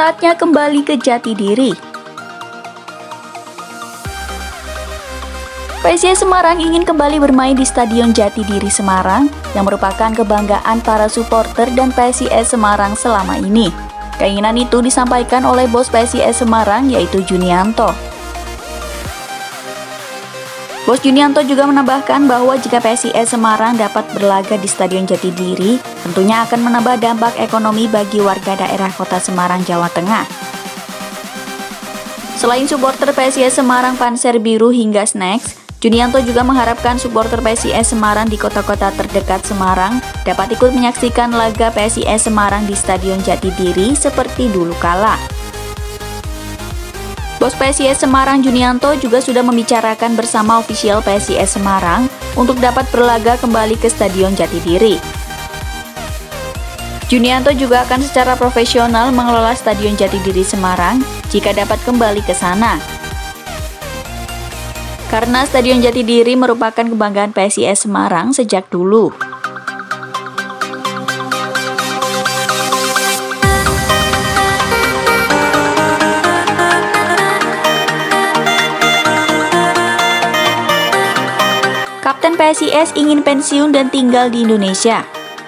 saatnya kembali ke jati diri. PSIS Semarang ingin kembali bermain di Stadion Jatidiri Semarang yang merupakan kebanggaan para supporter dan PSIS Semarang selama ini. Keinginan itu disampaikan oleh bos PSIS Semarang yaitu Junianto. Bos Junianto juga menambahkan bahwa jika PSIS Semarang dapat berlaga di Stadion Jatidiri, tentunya akan menambah dampak ekonomi bagi warga daerah Kota Semarang, Jawa Tengah. Selain supporter PSIS Semarang Panser Biru hingga Snacks, Junianto juga mengharapkan supporter PSIS Semarang di kota-kota terdekat Semarang dapat ikut menyaksikan laga PSIS Semarang di Stadion Jatidiri seperti dulu kala. Bos PSIS Semarang Junianto juga sudah membicarakan bersama ofisial PSIS Semarang untuk dapat berlaga kembali ke Stadion Jatidiri. Junianto juga akan secara profesional mengelola Stadion Jatidiri Semarang jika dapat kembali ke sana. Karena Stadion Jatidiri merupakan kebanggaan PSIS Semarang sejak dulu. Kapten PSIS ingin pensiun dan tinggal di Indonesia.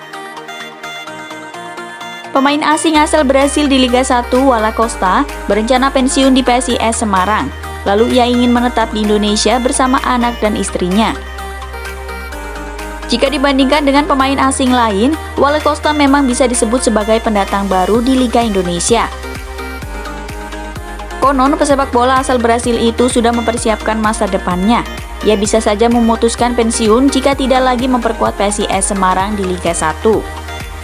Pemain asing asal Brasil di Liga 1, Walla Costa, berencana pensiun di PSIS Semarang. Lalu ia ingin menetap di Indonesia bersama anak dan istrinya. Jika dibandingkan dengan pemain asing lain, Walla Costa memang bisa disebut sebagai pendatang baru di Liga Indonesia. Konon pesepak bola asal Brasil itu sudah mempersiapkan masa depannya. Ia bisa saja memutuskan pensiun jika tidak lagi memperkuat PSIS Semarang di Liga 1.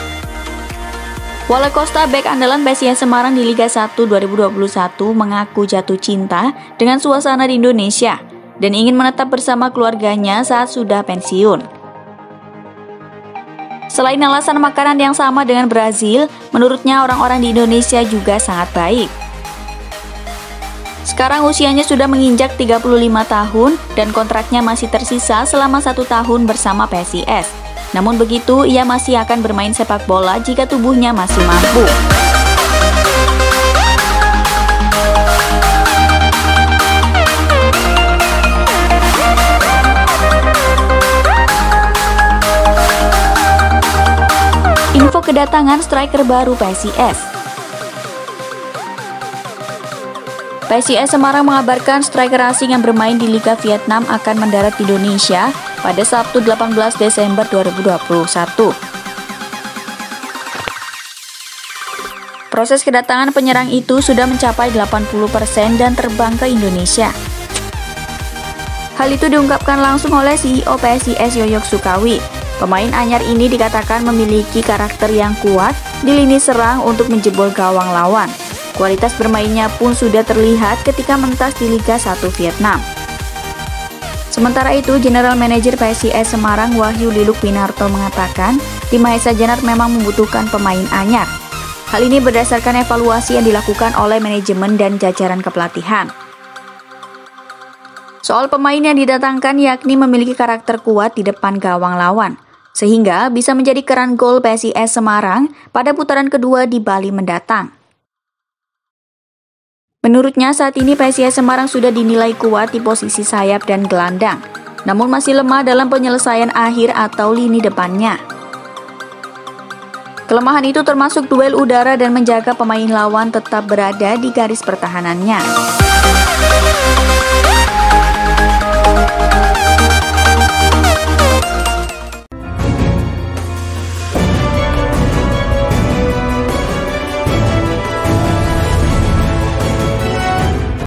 Walla Costa, bek andalan PSIS Semarang di Liga 1 2021, mengaku jatuh cinta dengan suasana di Indonesia dan ingin menetap bersama keluarganya saat sudah pensiun. Selain alasan makanan yang sama dengan Brazil, menurutnya orang-orang di Indonesia juga sangat baik. Sekarang usianya sudah menginjak 35 tahun dan kontraknya masih tersisa selama 1 tahun bersama PSIS. Namun begitu, ia masih akan bermain sepak bola jika tubuhnya masih mampu. Info kedatangan striker baru PSIS. PSIS Semarang mengabarkan striker asing yang bermain di Liga Vietnam akan mendarat di Indonesia pada Sabtu 18 Desember 2021. Proses kedatangan penyerang itu sudah mencapai 80% dan terbang ke Indonesia. Hal itu diungkapkan langsung oleh CEO PSIS Yoyok Sukawi. Pemain anyar ini dikatakan memiliki karakter yang kuat di lini serang untuk menjebol gawang lawan. Kualitas bermainnya pun sudah terlihat ketika mentas di Liga 1 Vietnam. Sementara itu, General Manager PSIS Semarang Wahyu Liluk Winarto mengatakan, tim Mahesa Jenar memang membutuhkan pemain anyar. Hal ini berdasarkan evaluasi yang dilakukan oleh manajemen dan jajaran kepelatihan. Soal pemain yang didatangkan yakni memiliki karakter kuat di depan gawang lawan, sehingga bisa menjadi keran gol PSIS Semarang pada putaran kedua di Bali mendatang. Menurutnya saat ini PSIS Semarang sudah dinilai kuat di posisi sayap dan gelandang, namun masih lemah dalam penyelesaian akhir atau lini depannya. Kelemahan itu termasuk duel udara dan menjaga pemain lawan tetap berada di garis pertahanannya.